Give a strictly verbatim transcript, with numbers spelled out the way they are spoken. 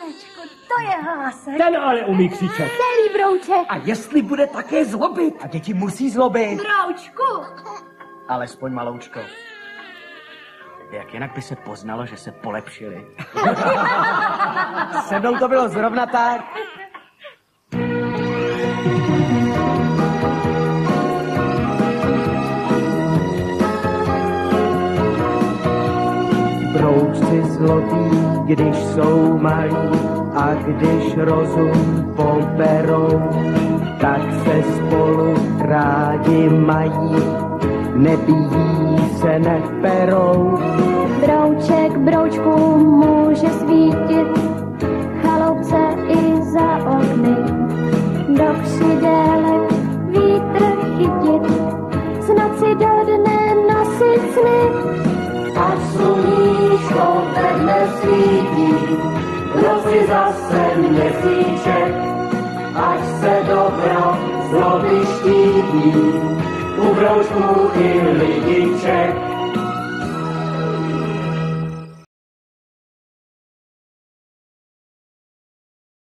Panečku, to je hlásek. Ten ale umí křičet. Celý Brouček. A jestli bude také zlobit. A děti musí zlobit. Broučku. Alespoň maloučko. Jak jinak by se poznalo, že se polepšili. Se mnou to bylo zrovna tak. Broučci zlobí, když jsou malí a když rozum poberou, tak se spolu rádi mají, nebijí se, neperou. Brouček Broučku může svítit, chaloupce i za okny, do křidélek vítr chytit, z noci do dne nosit sny. Ať sluníčko ve dne svítí, v noci zase měsíček, ať se dobro zloby štítí, u Broučků i lidiček.